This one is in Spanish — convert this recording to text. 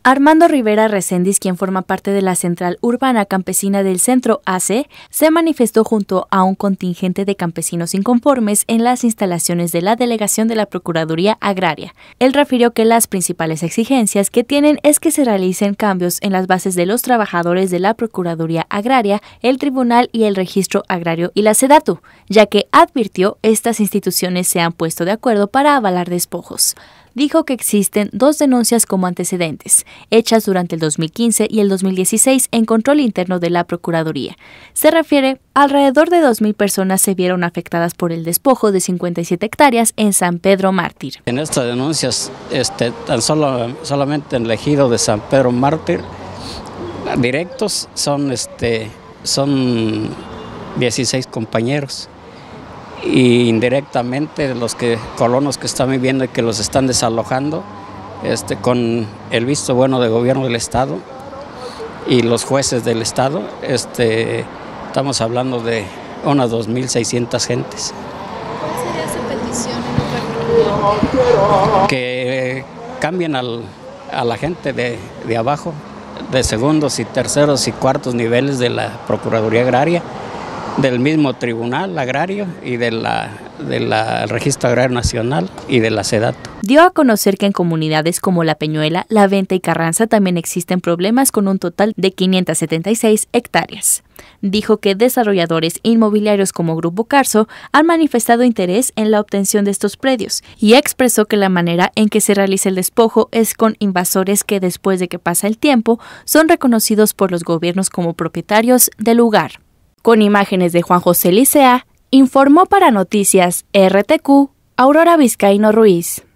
Armando Rivera Recendis, quien forma parte de la Central Urbana Campesina del Centro AC, se manifestó junto a un contingente de campesinos inconformes en las instalaciones de la delegación de la Procuraduría Agraria. Él refirió que las principales exigencias que tienen es que se realicen cambios en las bases de los trabajadores de la Procuraduría Agraria, el Tribunal y el Registro Agrario y la SEDATU, ya que advirtió estas instituciones se han puesto de acuerdo para avalar despojos. Dijo que existen 2 denuncias como antecedentes, hechas durante el 2015 y el 2016 en control interno de la Procuraduría. Se refiere, alrededor de 2,000 personas se vieron afectadas por el despojo de 57 hectáreas en San Pedro Mártir. En estas denuncias, solamente en el ejido de San Pedro Mártir, directos son 16 compañeros. Y indirectamente los colonos que están viviendo y que los están desalojando, con el visto bueno del gobierno del estado y los jueces del estado, estamos hablando de unas 2,600 gentes. ¿Cuál sería su petición en Que cambien a la gente de abajo, de segundos y terceros y cuartos niveles de la Procuraduría Agraria, del mismo Tribunal Agrario y del Registro Agrario Nacional y de la SEDATU. Dio a conocer que en comunidades como La Peñuela, La Venta y Carranza también existen problemas con un total de 576 hectáreas. Dijo que desarrolladores inmobiliarios como Grupo Carso han manifestado interés en la obtención de estos predios y expresó que la manera en que se realiza el despojo es con invasores que después de que pasa el tiempo son reconocidos por los gobiernos como propietarios del lugar. Con imágenes de Juan José Licea, informó para Noticias RTQ, Aurora Vizcaíno Ruiz.